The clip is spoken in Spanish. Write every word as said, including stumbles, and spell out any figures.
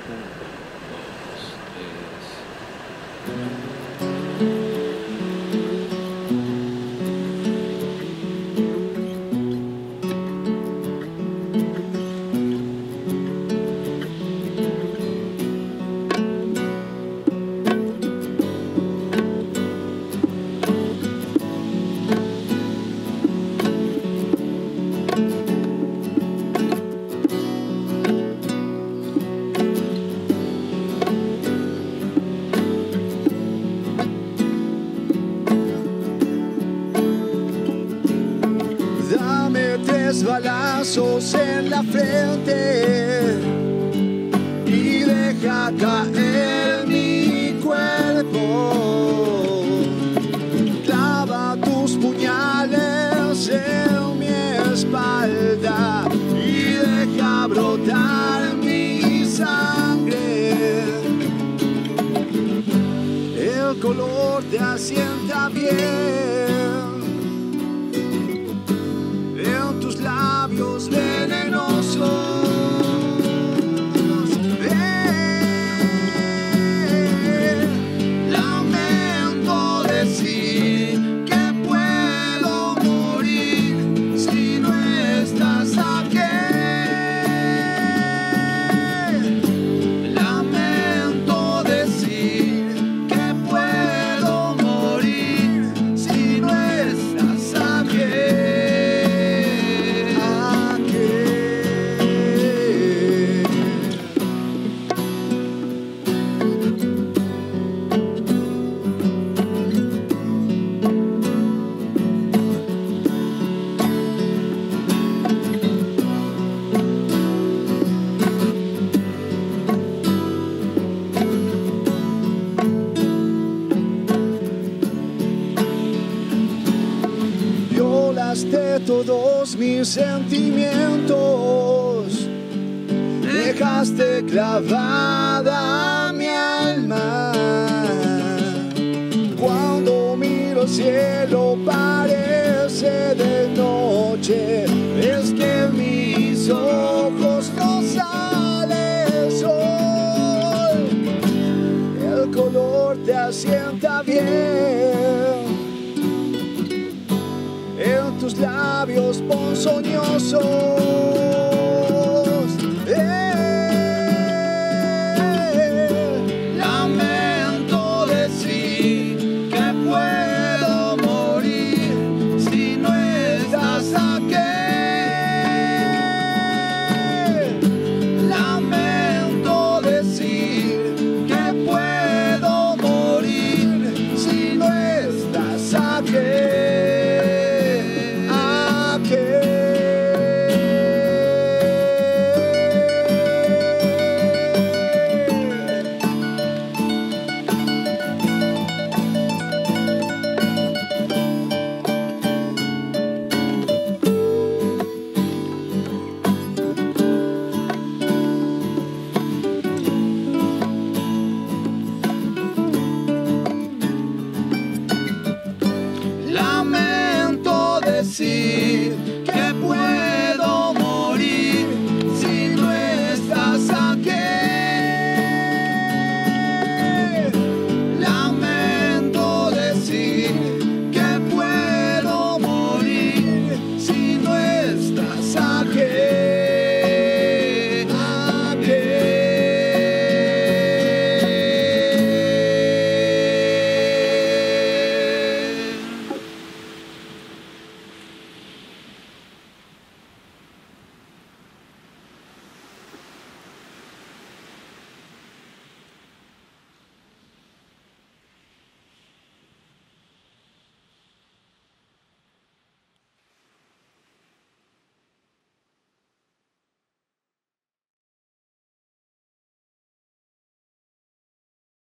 Balazos en la frente y deja caer mi cuerpo. Clava tus puñales en mi espalda y deja brotar mi sangre. El color te asienta bien. Labios venenosos, eh, lamento decir que puedo morir si no estás aquí. Lamento decir que puedo morir si no estás aquí. De todos mis sentimientos, dejaste clavada mi alma. Cuando miro el cielo parece de noche, es que en mis ojos no sale sol. El color te asienta bien. En tus labios ponzoñosos